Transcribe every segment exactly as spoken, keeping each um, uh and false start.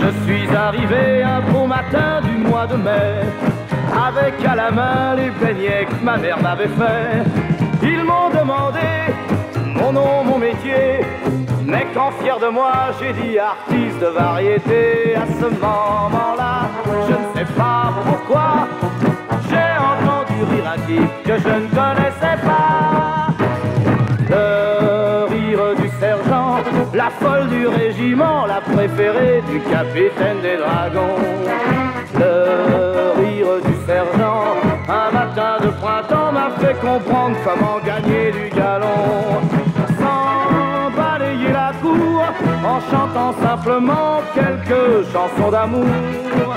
Je suis arrivé un beau matin du mois de mai, avec à la main les beignets que ma mère m'avait fait. Ils m'ont demandé mon nom, mon métier, mais quand fier de moi j'ai dit artiste de variété. À ce moment-là, je ne sais pas pourquoi, j'ai entendu rire un type que je ne connaissais pas. Le rire du sergent, la folle du régiment, la préférée du capitaine des dragons. Le rire du sergent, un matin de printemps, m'a fait comprendre comment gagner du galon. Sans balayer la cour, en chantant simplement quelques chansons d'amour.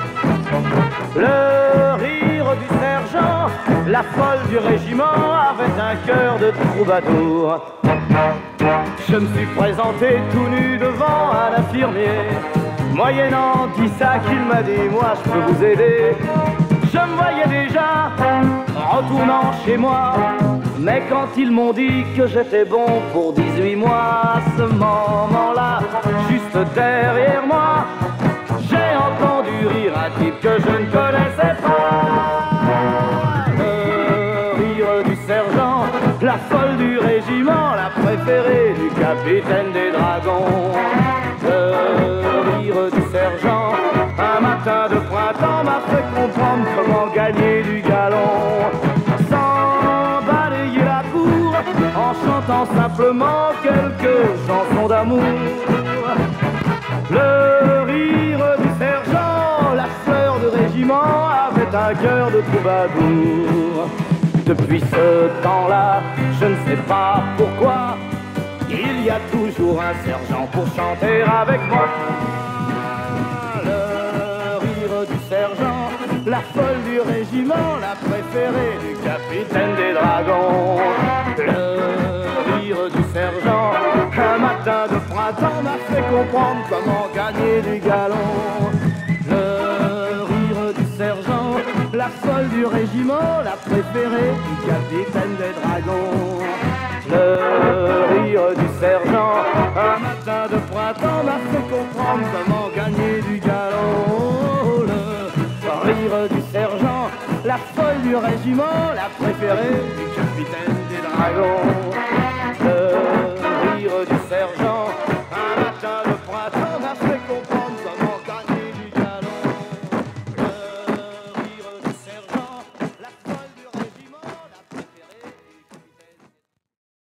Le rire du sergent, la folle du régiment, avait un cœur de troubadour. Je me suis présenté tout nu devant un infirmier, moyennant dix sacs, il m'a dit moi je peux vous aider. Je me voyais déjà retournant chez moi, mais quand ils m'ont dit que j'étais bon pour dix-huit mois, à ce moment-là, juste derrière moi, j'ai entendu rire un type que je ne connaissais pas. Le rire du sergent, la folle du régiment, la préférée du capitaine des dragons. Le rire du sergent, un matin de printemps, m'a fait comprendre comment gagner du galon. Sans balayer la cour, en chantant simplement quelques chansons d'amour. Le rire du sergent, la fleur de régiment, avait un cœur de troubadour. Depuis ce temps-là, je ne sais pas pourquoi, il y a toujours un sergent pour chanter avec moi. Le rire du sergent, la folle du régiment, la préférée du capitaine des dragons. Le rire du sergent, un matin de printemps, m'a fait comprendre comment gagner du galon. Le rire du sergent, la folle du régiment, la préférée du capitaine des dragons. Le rire du sergent, un matin de printemps, m'a fait comprendre comment gagner du galon. Le rire du sergent, la folle du régiment, la préférée du capitaine des dragons.